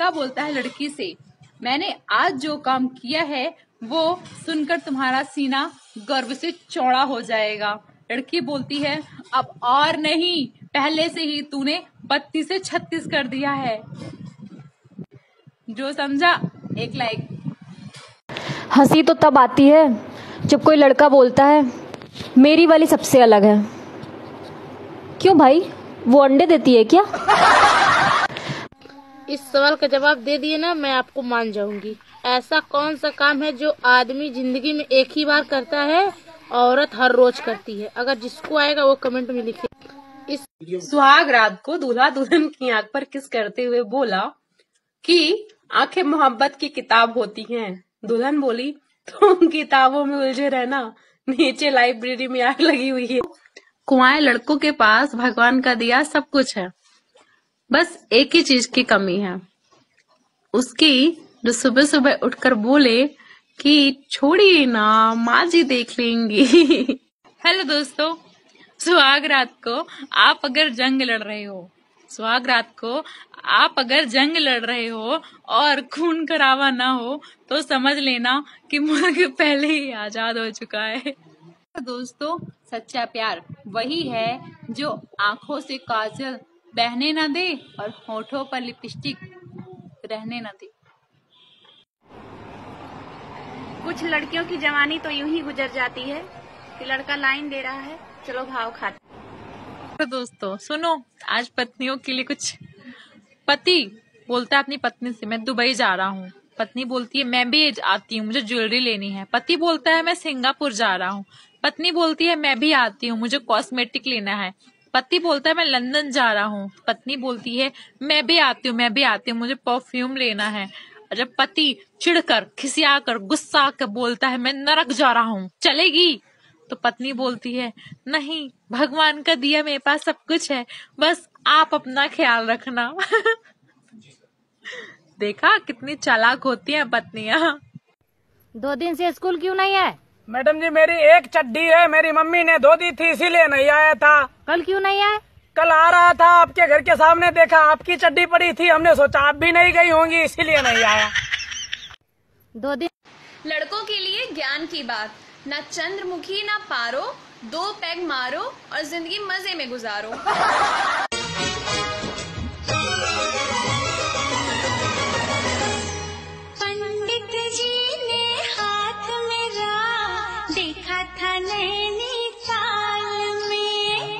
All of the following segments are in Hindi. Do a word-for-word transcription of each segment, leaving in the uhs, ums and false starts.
लड़का बोलता है लड़की से, मैंने आज जो काम किया है वो सुनकर तुम्हारा सीना गर्व से चौड़ा हो जाएगा। लड़की बोलती है, अब और नहीं, पहले से ही तूने बत्तीस से छत्तीस कर दिया है। जो समझा एक लाइक। हंसी तो तब आती है जब कोई लड़का बोलता है मेरी वाली सबसे अलग है। क्यों भाई, वो अंडे देती है क्या? इस सवाल का जवाब दे दिए ना, मैं आपको मान जाऊंगी। ऐसा कौन सा काम है जो आदमी जिंदगी में एक ही बार करता है, औरत हर रोज करती है? अगर जिसको आएगा वो कमेंट में लिखे। इस सुहाग रात को दूल्हा दुल्हन की आंख पर किस करते हुए बोला कि आंखें मोहब्बत की किताब होती हैं। दुल्हन बोली, तुम किताबों में उलझे रहना, नीचे लाइब्रेरी में आग लगी हुई है। कुंवारे लड़कों के पास भगवान का दिया सब कुछ है, बस एक ही चीज की कमी है, उसकी जो सुबह सुबह उठकर बोले कि छोड़िए ना, माँ जी देख लेंगी। हेलो दोस्तों, सुहाग रात को आप अगर जंग लड़ रहे हो सुहाग रात को आप अगर जंग लड़ रहे हो और खून खराबा ना हो तो समझ लेना कि मुल्क पहले ही आजाद हो चुका है। दोस्तों, सच्चा प्यार वही है जो आंखों से काजल बहने न दे और होठों पर लिपस्टिक रहने न दे। कुछ लड़कियों की जवानी तो यूं ही गुजर जाती है कि लड़का लाइन दे रहा है, चलो भाव खाते। तो दोस्तों सुनो, आज पत्नियों के लिए कुछ। पति बोलता है अपनी पत्नी से, मैं दुबई जा रहा हूँ। पत्नी बोलती है, मैं भी आती हूँ, मुझे ज्वेलरी लेनी है। पति बोलता है, मैं सिंगापुर जा रहा हूँ। पत्नी बोलती है, मैं भी आती हूँ, मुझे कॉस्मेटिक लेना है। पति बोलता है, मैं लंदन जा रहा हूँ। पत्नी बोलती है, मैं भी आती हूँ मैं भी आती हूँ मुझे परफ्यूम लेना है। जब पति चिढ़कर, खिसियाकर, गुस्सा कर बोलता है, मैं नरक जा रहा हूँ, चलेगी? तो पत्नी बोलती है, नहीं, भगवान का दिया मेरे पास सब कुछ है, बस आप अपना ख्याल रखना। देखा कितनी चालाक होती हैं पत्नियां। दो दिन से स्कूल क्यों नहीं है? मैडम जी, मेरी एक चड्डी है, मेरी मम्मी ने धो दी थी, इसीलिए नहीं आया था। कल क्यों नहीं आए? कल आ रहा था, आपके घर के सामने देखा आपकी चड्डी पड़ी थी, हमने सोचा आप भी नहीं गई होंगी, इसीलिए नहीं आया। दो दिन। लड़कों के लिए ज्ञान की बात, ना चंद्रमुखी ना पारो, दो पैग मारो और जिंदगी मजे में गुजारो। पंडित जी ने हाथ मेरा देखा था नैनीताल में।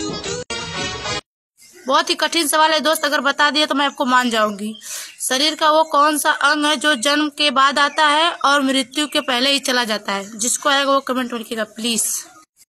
बहुत ही कठिन सवाल है दोस्त, अगर बता दिया तो मैं आपको मान जाऊंगी। शरीर का वो कौन सा अंग है जो जन्म के बाद आता है और मृत्यु के पहले ही चला जाता है? जिसको आएगा वो कमेंट में लिखिएगा प्लीज।